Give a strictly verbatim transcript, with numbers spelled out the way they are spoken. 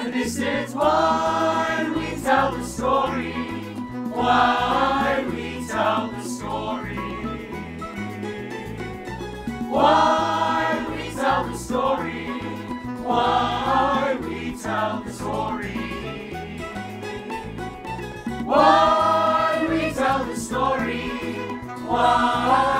And this is why we tell the story, why we tell the story. Why we tell the story, why we tell the story. Why we tell the story, why